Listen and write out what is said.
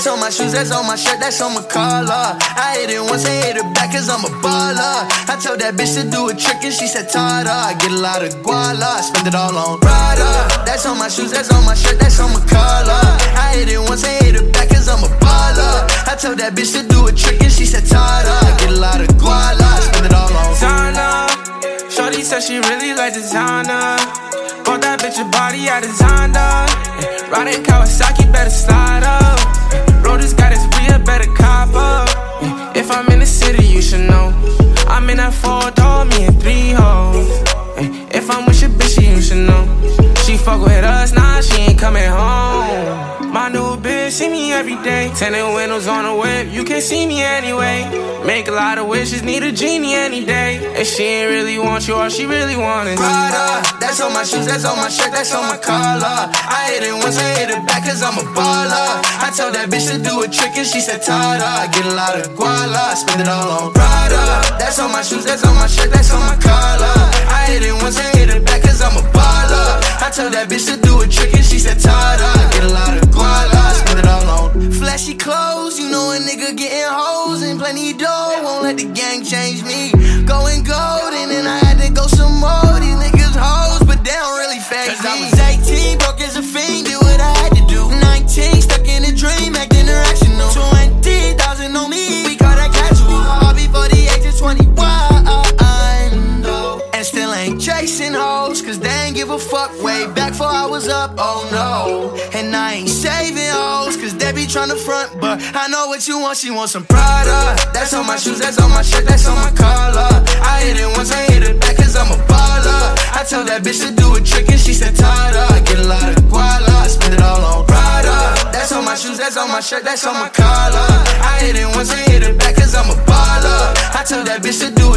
That's on my shoes, that's on my shirt, that's on my collar. I hit it once, I hit it back cause I'm a baller. I told that bitch to do a trick and she said Prada. I get a lot of guala, I spend it all on Prada. That's on my shoes, that's on my shirt, that's on my collar. I hit it once, I hit it back cause I'm a baller. I told that bitch to do a trick and she said Prada. I get a lot of guala, I spend it all on Zana. Shorty said she really like designer. Bought that bitch a body I designed her. Ridin Kawasaki, better slide up. Bro, this guy is real, better cop up. If I'm in the city, you should know. I'm in that 4-door, me and 3 hoes. If I'm with your bitch, you should know. She fuck with us, nah, she ain't coming home. My new bitch see me every day. Tinted windows on the whip, you can't see me anyway. Make a lot of wishes, need a genie any day. And she ain't really want you, all she really want is Prada. That's on my shoes, that's on my shirt, that's on my collar. I hit it once, I hit it back cause I'm a baller. I told that bitch to do a trick and she said Prada. I get a lot of guala, I spend it all on Prada. That's on my shoes, that's on my shirt, that's on my collar. I hit it once, I hit it back cause I'm a baller. I told that bitch to do a trick and she said Prada. I get a lot of guala, I spend it all on flashy clothes. You know a nigga getting hoes and plenty dough. Won't let the gang change me. Going gold and then I had to go some more. These niggas hoes, but they don't really phase me. I was 18, broke as a fiend, did what I had to do. 19, stuck in a dream, acting irrational. 20,000 on me, we call that casual. All before the age of 21, and still ain't chasing hoes, cause they ain't give a fuck way back before I was up, oh no. And I ain't saving hoes, cause they be tryna front, but I know what you want, she wants some Prada. That's on my shoes, that's on my shirt, that's on my collar. I hit it once, I hit it back cause I'm a baller. I told that bitch to do a trick and she said Prada. I get a lot of guala, I spend it all on Prada. That's on my shoes, that's on my shirt, that's on my collar. I hit it once, I hit it back cause I'm a baller. I told that bitch to do